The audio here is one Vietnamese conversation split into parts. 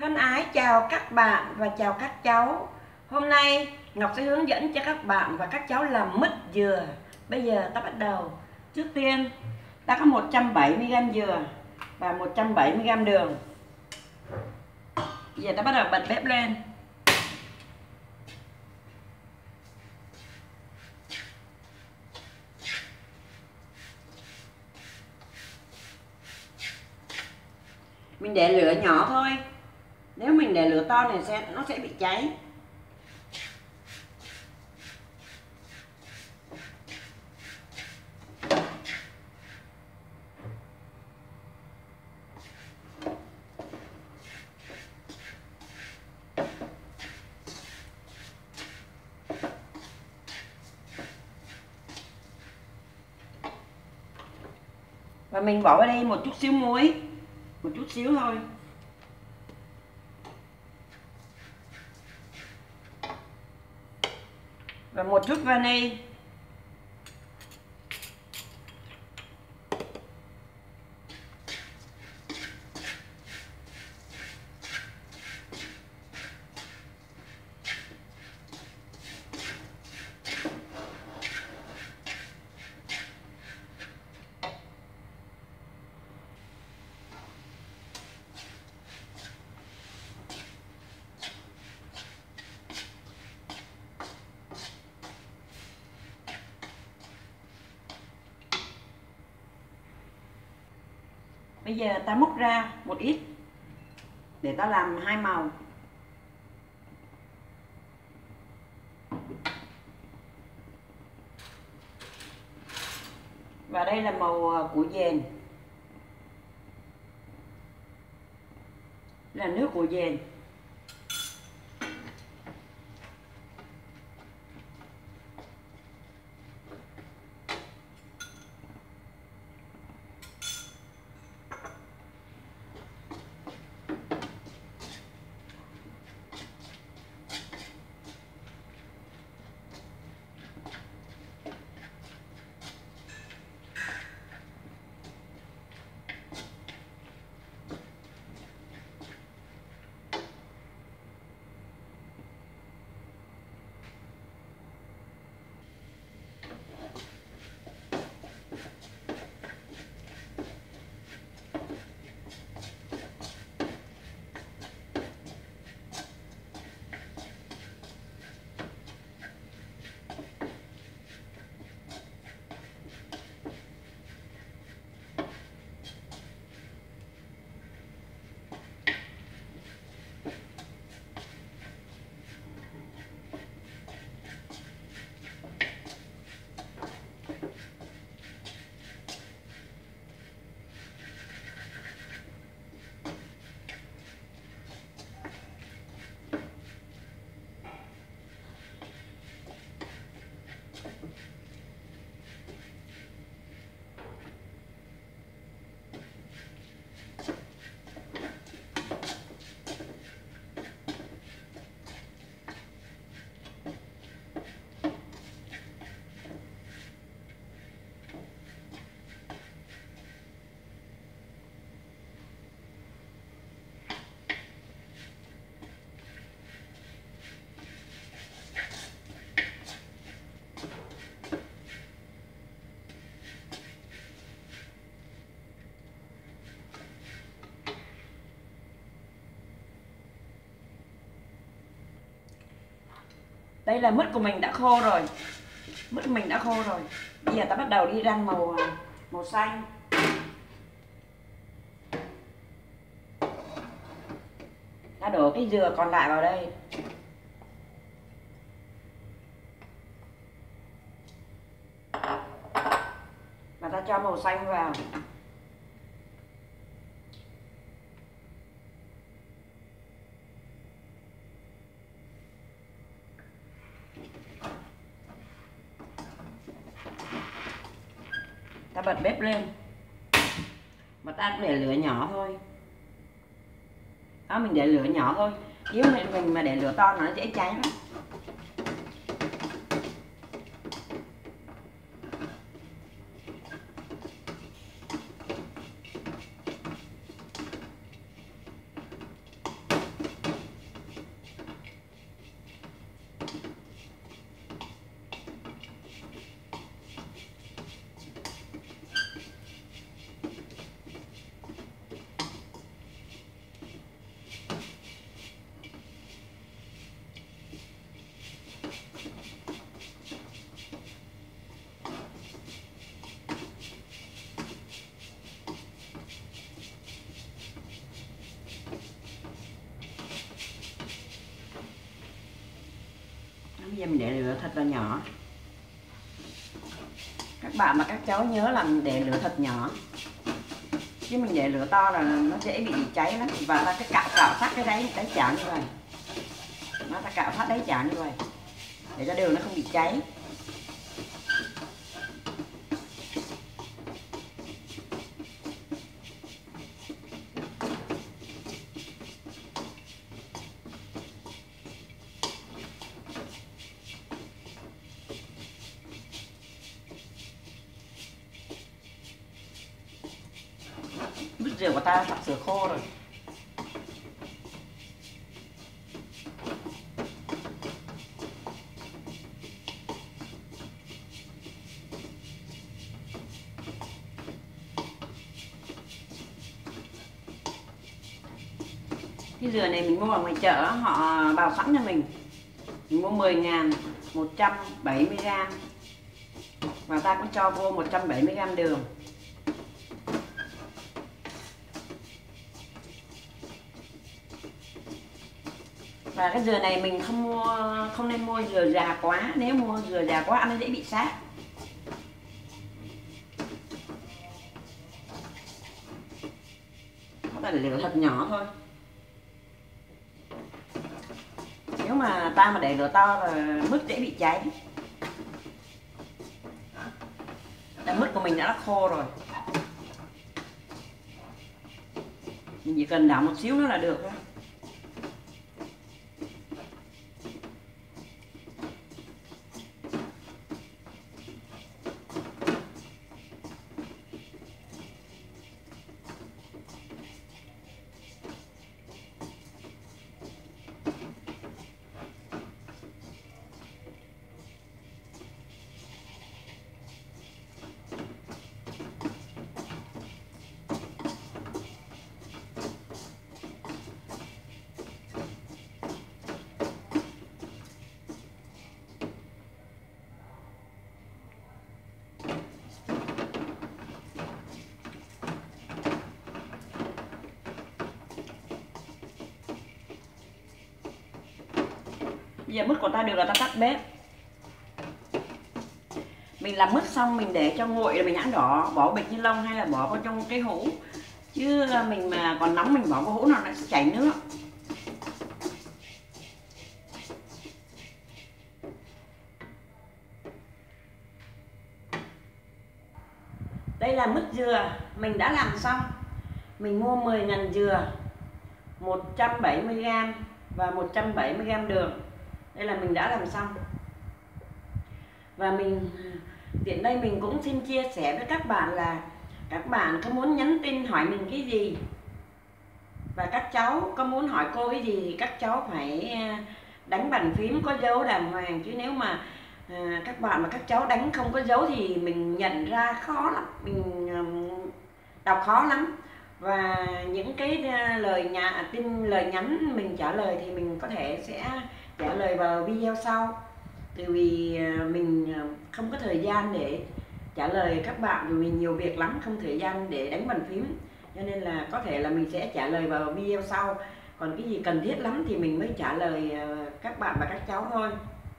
Thân ái chào các bạn và chào các cháu. Hôm nay Ngọc sẽ hướng dẫn cho các bạn và các cháu làm mứt dừa. Bây giờ ta bắt đầu. Trước tiên ta có 170g dừa và 170g đường. Bây giờ ta bắt đầu bật bếp lên. Mình để lửa nhỏ thôi. Nếu mình để lửa to này nó sẽ bị cháy. Và mình bỏ vào đây một chút xíu muối, một chút xíu thôi. Và một chút vani. Bây giờ ta múc ra một ít để ta làm hai màu. Và đây là màu của dền, là nước của dền. Đây là mứt của mình đã khô rồi. Mứt của mình đã khô rồi. Bây giờ ta bắt đầu đi rang màu xanh. Ta đổ cái dừa còn lại vào đây. Và ta cho màu xanh vào. Ta bật bếp lên và ta cũng để lửa nhỏ thôi. Đó, mình để lửa nhỏ thôi. Nếu mình mà để lửa to nó dễ cháy lắm. giờ mình để lửa thật là nhỏ. Các bạn và các cháu nhớ là để lửa thật nhỏ, chứ mình để lửa to là nó dễ bị cháy lắm. Và ta cái cạo sát cái đáy chảo như vậy, ta cạo sát đáy chảo như vậy để cho đường nó không bị cháy. Nước dừa của ta sắp sửa khô rồi. Cái dừa này mình mua ở ngoài chợ, họ bào sẵn cho mình mua 10.000 170g, và ta cũng cho vô 170g đường. Và cái dừa này mình không nên mua dừa già quá, nếu mua dừa già quá ăn nó dễ bị sát. Có là lửa thật nhỏ thôi. Nếu mà ta mà để lửa to là mứt dễ bị cháy. Mứt của mình đã khô rồi, mình chỉ cần đảo một xíu nữa là được thôi. Bây giờ mứt của ta được là ta tắt bếp. Mình làm mứt xong mình để cho nguội rồi mình nhãn đỏ, bỏ bịch ni lông hay là bỏ vào trong cái hũ, chứ mình mà còn nóng mình bỏ vào hũ nào nó sẽ chảy nước. Đây là mứt dừa mình đã làm xong. Mình mua 10.000 dừa, 170g và 170g đường. Đây là mình đã làm xong. Và mình tiện đây mình cũng xin chia sẻ với các bạn là các bạn có muốn nhắn tin hỏi mình cái gì, và các cháu có muốn hỏi cô cái gì thì các cháu phải đánh bàn phím có dấu đàng hoàng, chứ nếu mà các bạn và các cháu đánh không có dấu thì mình nhận ra khó lắm, mình đọc khó lắm. Và những cái lời nhắn mình trả lời thì mình có thể sẽ trả lời vào video sau, tại vì mình không có thời gian để trả lời các bạn, vì mình nhiều việc lắm, không thời gian để đánh bàn phím, cho nên là có thể là mình sẽ trả lời vào video sau. Còn cái gì cần thiết lắm thì mình mới trả lời các bạn và các cháu thôi.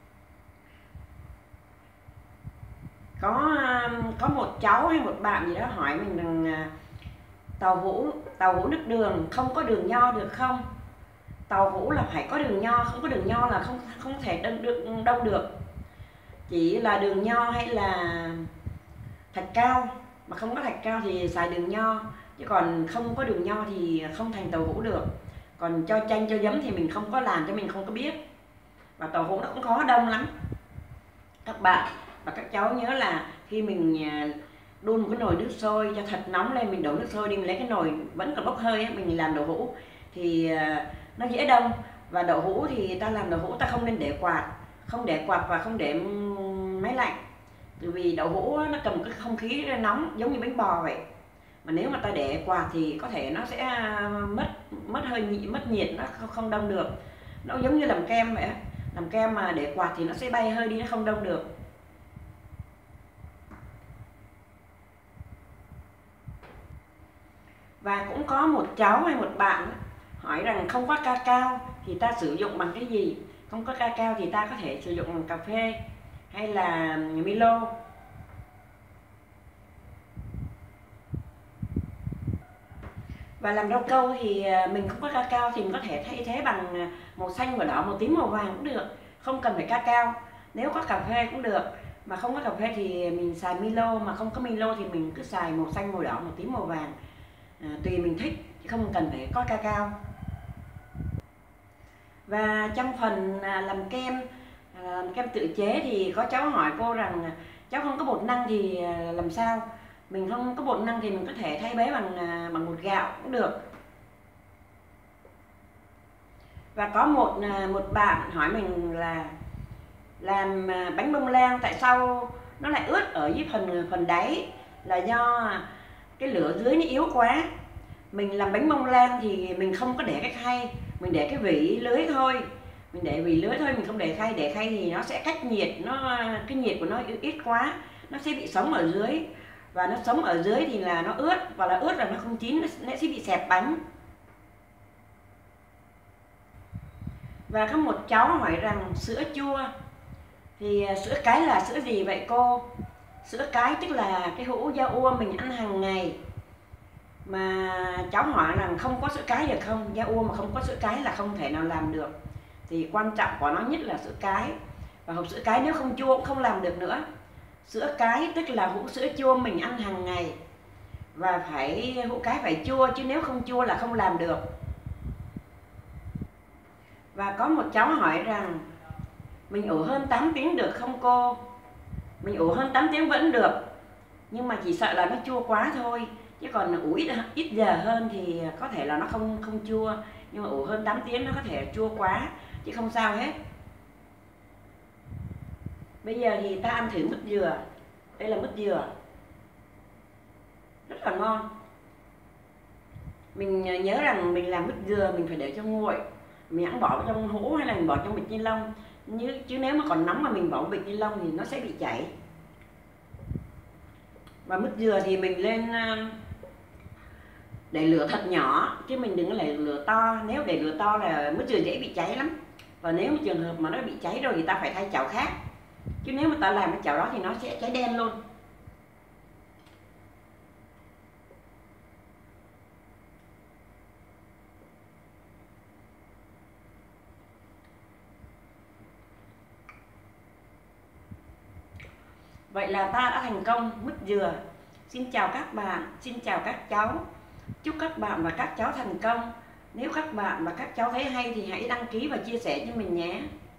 Có một cháu hay một bạn gì đó hỏi mình rằng tàu hũ nước đường không có đường nho được không? Tàu hũ là phải có đường nho, không có đường nho là không thể đông được. Chỉ là đường nho hay là thạch cao, mà không có thạch cao thì xài đường nho, chứ còn không có đường nho thì không thành tàu hũ được. Còn cho chanh cho giấm thì mình không có làm, cho mình không có biết. Và tàu hũ nó cũng khó đông lắm. Các bạn và các cháu nhớ là khi mình đun một cái nồi nước sôi cho thật nóng lên, mình đổ nước sôi đi, mình lấy cái nồi vẫn còn bốc hơi ấy, mình làm đậu hũ thì nó dễ đông. Và đậu hũ thì ta làm đậu hũ ta không nên để quạt, không để quạt và không để máy lạnh, tại vì đậu hũ nó cầm cái không khí nóng giống như bánh bò vậy. Mà nếu mà ta để quạt thì có thể nó sẽ mất nhiệt, nó không đông được. Nó giống như làm kem vậy, làm kem mà để quạt thì nó sẽ bay hơi đi, nó không đông được. Và cũng có một cháu hay một bạn hỏi rằng không có cacao thì ta sử dụng bằng cái gì? không có cacao thì ta có thể sử dụng cà phê hay là Milo. Và làm rau câu thì mình không có cacao thì mình có thể thay thế bằng màu xanh, màu đỏ, màu tím, màu vàng cũng được, không cần phải cacao. Nếu có cà phê cũng được, mà không có cà phê thì mình xài Milo, mà không có Milo thì mình cứ xài màu xanh, màu đỏ, màu tím, màu vàng, tùy mình thích, không cần phải có cacao. Và trong phần làm kem tự chế thì có cháu hỏi cô rằng cháu không có bột năng thì làm sao? Mình không có bột năng thì mình có thể thay thế bằng bột gạo cũng được. Và có một bạn hỏi mình là làm bánh bông lan tại sao nó lại ướt ở dưới phần đáy, là do cái lửa dưới nó yếu quá. Mình làm bánh bông lan thì mình không có để cái khay, mình để cái vỉ lưới thôi. Mình để vỉ lưới thôi, mình không để khay thì nó sẽ cách nhiệt, cái nhiệt của nó ít quá, nó sẽ bị sống ở dưới. Và nó sống ở dưới thì là nó ướt, và là ướt là nó không chín, nó sẽ bị xẹp bánh. Và có một cháu hỏi rằng sữa chua thì sữa cái là sữa gì vậy cô? Sữa cái tức là cái hũ da ua mình ăn hàng ngày. Mà cháu hỏi rằng không có sữa cái được không? Da ua mà không có sữa cái là không thể nào làm được. Thì quan trọng của nó nhất là sữa cái. Và hộp sữa cái nếu không chua cũng không làm được nữa. Sữa cái tức là hũ sữa chua mình ăn hàng ngày. Và hũ cái phải chua, chứ nếu không chua là không làm được. Và có một cháu hỏi rằng mình ủ hơn 8 tiếng được không cô? Mình ủ hơn 8 tiếng vẫn được, nhưng mà chỉ sợ là nó chua quá thôi. Chứ còn ủ ít giờ hơn thì có thể là nó không chua. Nhưng mà ủ hơn 8 tiếng nó có thể chua quá, chứ không sao hết. Bây giờ thì ta ăn thử mứt dừa. Đây là mứt dừa, rất là ngon. Mình nhớ rằng mình làm mứt dừa mình phải để cho nguội. Mình hãng bỏ trong hũ hay là mình bỏ trong bịch ni lông. Chứ nếu mà còn nóng mà mình bỏ bịch ni lông thì nó sẽ bị chảy. Và mứt dừa thì mình lên để lửa thật nhỏ, chứ mình đừng có để lửa to. Nếu để lửa to là mứt dừa dễ bị cháy lắm. Và nếu mà trường hợp mà nó bị cháy rồi thì ta phải thay chảo khác. Chứ nếu mà ta làm cái chảo đó thì nó sẽ cháy đen luôn. Vậy là ta đã thành công mứt dừa. Xin chào các bạn, xin chào các cháu. Chúc các bạn và các cháu thành công. Nếu các bạn và các cháu thấy hay thì hãy đăng ký và chia sẻ cho mình nhé.